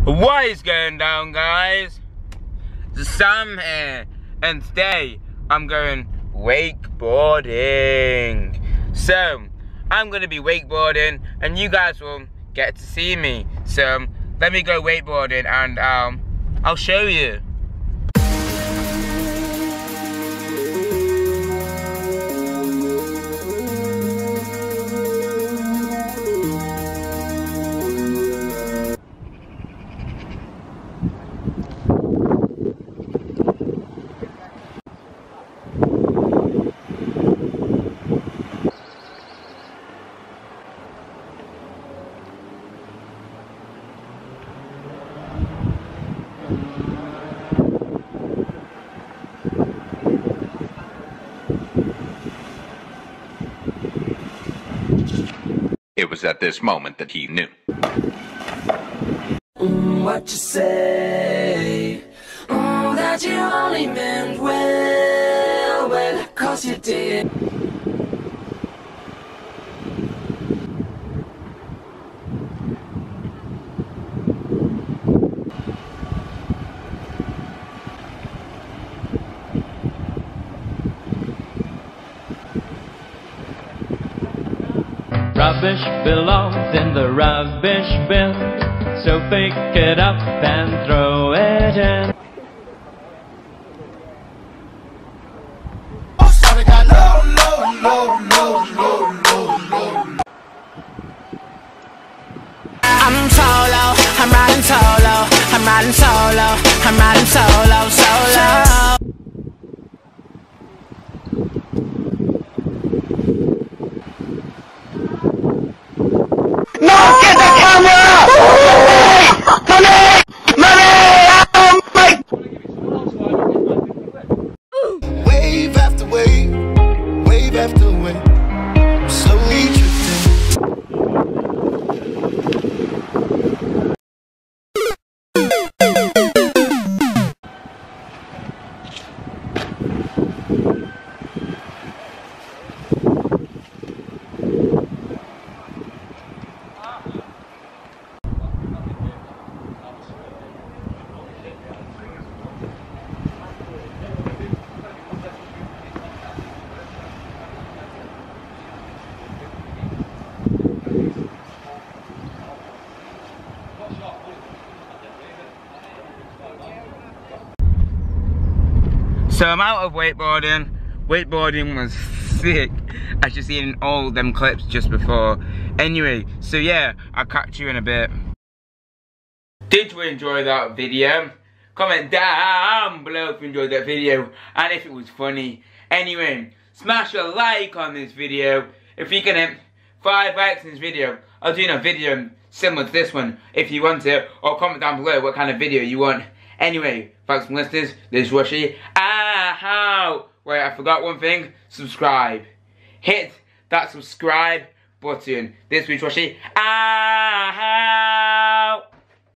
What is going down, guys? It's Sam here, and today I'm going wakeboarding. So I'm going to be wakeboarding and you guys will get to see me. So let me go wakeboarding and I'll show you. It was at this moment that he knew. What you say? That you only meant well, 'cause you did. Rubbish belongs in the rubbish bin, so pick it up and throw it in. I'm solo, I'm riding solo, I'm riding solo, I'm riding solo, solo. No, get the camera! Money! Money! Oh my! Wave after wave, wave after wave, slowly drifting. So I'm out of wakeboarding. Wakeboarding was sick, as you seen in all them clips just before. Anyway, so yeah, I'll catch you in a bit. Did you enjoy that video? Comment down below if you enjoyed that video and if it was funny. Anyway, smash a like on this video. If you can hit 5 likes in this video, I'll do a video similar to this one if you want it, or comment down below what kind of video you want. Anyway, thanks for listening. This is Rushy. Wait, I forgot one thing. Subscribe. Hit that subscribe button. This is Rushy.